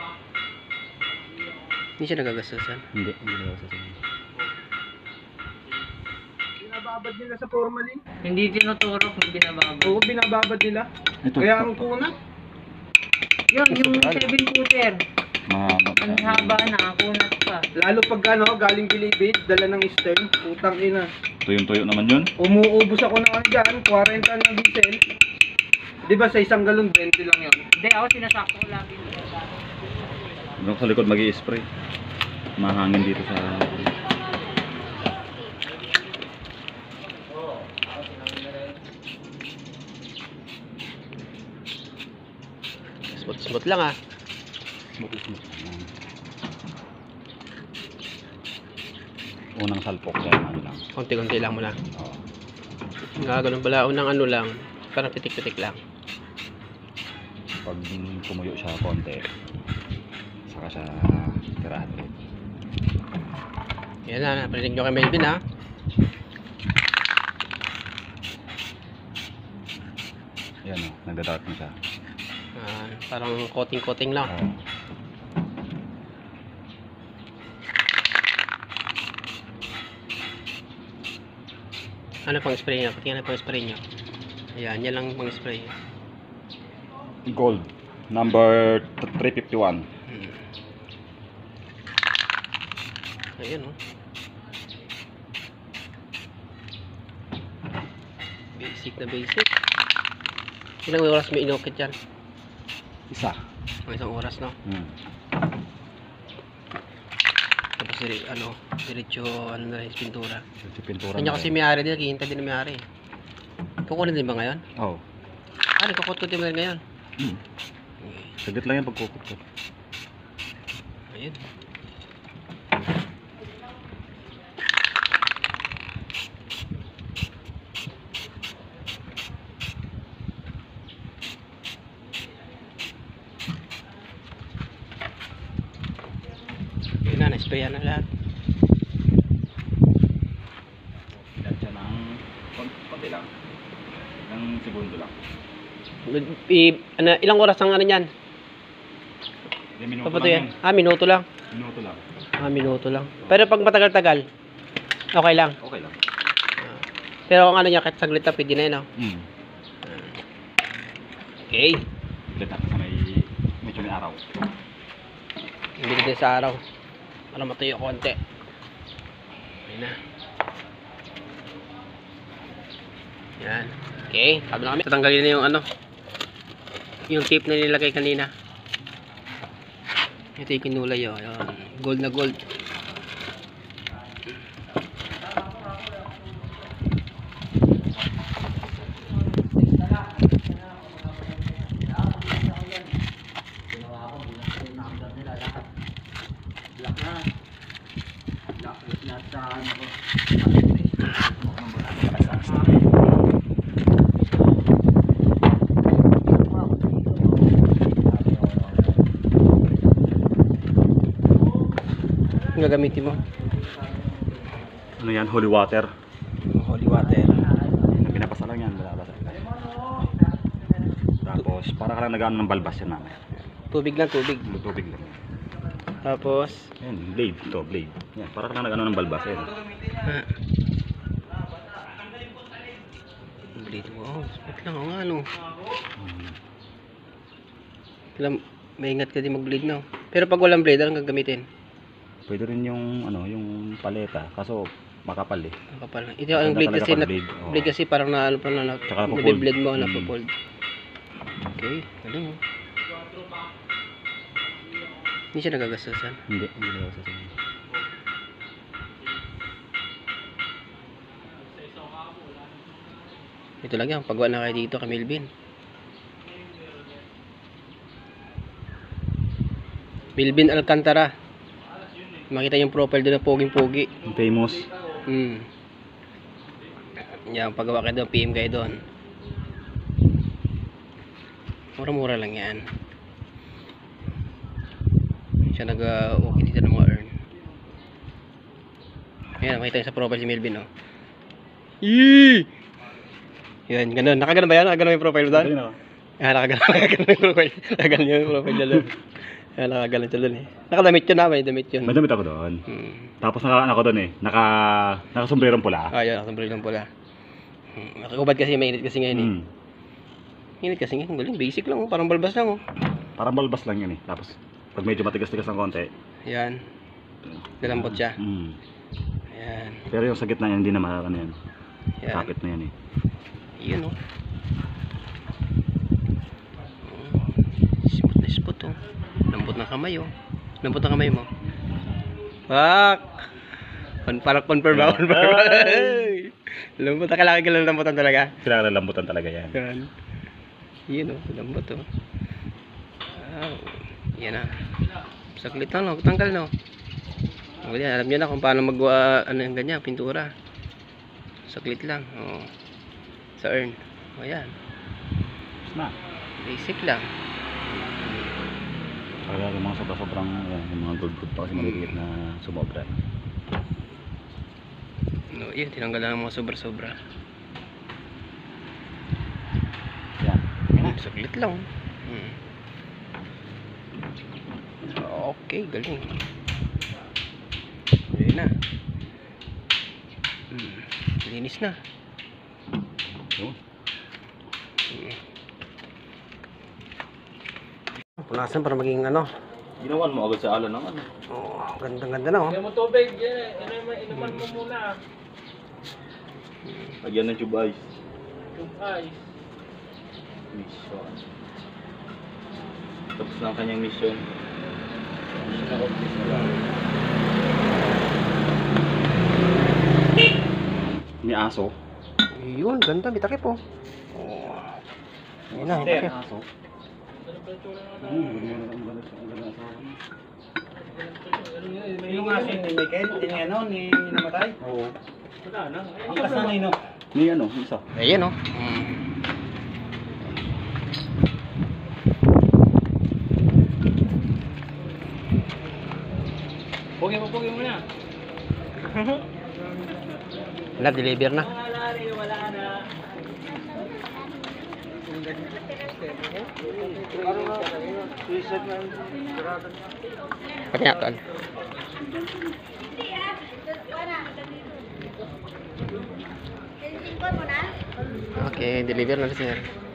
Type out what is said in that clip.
Hindi siya nagagastusan. Hindi nagagastusan. Binababad nila sa formalin. Hindi tinuturok, hindi binababad. Oo, binababad nila. Ito. Kaya ang kunat. Yun, yung 7-footer. Mahaba. Ang haba na, kunat pa. Lalo pag galing Bilibid, dala ng stern, putang ina. Tuyong-tuyo naman yun. Umuubos ako ng ano dyan, 40 ng diesel. Di ba sa isang galon, 20 lang yun. Hindi, ako sinasakto ko lagi. Doon sa likod mag-i-spray. Mahangin dito sa... Smooth lang ah. Smooth. Unang salpok kaya ano lang. Konti-konti lang muna. Oo. Ganun pala. Unang ano lang. Parang pitik-pitik lang. Pag pumuyo siya konti, saka siya tirahan ulit. Yan na. Naparinig nyo kay Melvin ha. Yan o, nagda-dark na siya. Parang coating-coating lang. Oo. Ano pang spray niya? Pati ano pang spray niya? Ayan, yan lang pang spray. Gold, number 351. Ayan o. Basic na basic. Ilang oras may inokit yan? Isa. Mga isang oras no? Tapos diretso ano na rin pintura. Si pintura. Kanya kasi may-ari din, naghihintay din na may-ari. Kukunin din ba ngayon? Oo. Nagkukot-kot din mo rin ngayon. Saglit lang yan pagkukot ko. Ayun. Yun na, na-sprayan na lahat. Ilan siya ng konti lang. Ilang segundo lang. Ilang oras ang ano yan? Minuto Papato lang yan? Minuto lang. Minuto lang. Minuto lang. Pero pag matagal-tagal, okay lang. Okay lang. Pero ang ano niya, kahit saglit na, pwede na yun, no? Okay. Ulit natin sa medyo may araw. Hindi din sa araw. Para matuyo konti. Ayun na. Yan. Okay. Sabi na kami. Tatanggalin na yung ano. Yung tape na nilagay kanina. Ito yung kinulay oh. Ayan. Gold na gold. Ang gagamitin mo? Ano yan? Holy water. Holy water. Pinapasa lang yan. Tapos para ka lang nag-ano ng balbas yan mamaya. Tubig lang, tubig. Tubig lang. Tapos, Yan, blade. Ito, blade. Yan, para ka lang nag-ano ng balbas yan. blade mo. Oh, smooth lang. O nga, ano. Maingat ka din mag-blade, no? Pero pag walang blade, anong gagamitin? Pwede rin yung ano, yung paleta. Kaso makapal eh. Makapal. Ito yung blade kasi, blade kasi parang na, ano pa na, blade mo, napopold. Okay, galing oh. Hindi siya nagagastusan. Hindi nagagastusan. Ito lang yan, pagwa na kayo dito kay Melvin. Melvin Alcantara. Makita yung profile doon na poging-pogi. Famous. Yan, paggawa kayo doon, PM kayo doon. Mura-mura lang yan. Siya nag-okay dito ng mga earn. Ayan, makita yung sa profile si Melvin, oh. Yee! Yan, ganun. Nakaganon ba yan? Nakaganon yung profile doon? Ayun, Nakaganon yung profile. Nakaganon yung profile doon. Kaya nakagalan siya doon eh. Nakadamit yun na, may damit yun. May damit ako doon. Tapos ako doon eh, nakasombrerong pula. Ah, yun, nakasombrero lang pala. Nakakubad kasi, mainit kasi ngayon eh. Hmm. Mainit kasi ngayon, galing, basic lang oh, parang balbas lang oh. Parang balbas lang yan eh. Tapos, pag medyo matigas-tigas ng konti. Yan. Dalambot siya. Hmm. Yan. Pero yung sa gitna yan, hindi na ano yan. Yan. Kapit na yan eh. Yun oh. Smooth na spot oh. Lambot ng kamay oh. Lambot ng kamay mo. Pak! Parang confirm ba? Confirm ba? Lambot na kailangan ka lambutan talaga. Kailangan lambutan talaga yan. Yan. Yun oh. Lambot oh. Wow. Yan ah. Saklit lang no. Tanggal no. Ganyan, alam niyo na kung paano magawa ano yung ganyan, pintura. Saklit lang. Oh. Sa urn. O yan. Na. Basic lang. Kaya yung mga sobrang, yung mga gold pa kasi maliliit na sumobra. No, yun, tinanggal lang ang mga sobra-sobra. Yan. Saglit lang. Okay, galing. Ayun na. Linis na. Yun. Punasan para maging ano. Ginawan mo agad sa alon ng ano. Oh, ganda-ganda na oh. Kaya mo tubig, inuman mo muna. Lagyan ng tube ice. Yung ice. Mission. Tapos na ang kanyang mission. May aso. Yun, ganda, may takip oh. Oh. Ayun na, may takip. Aso. Yung aso ni Michael, ni namatay? Oo. Ang kasanay no? May ano, isa. Ayun oh. Pugin mo na. Na-deliver na. Pati nga ito. Okay, deliver na sir.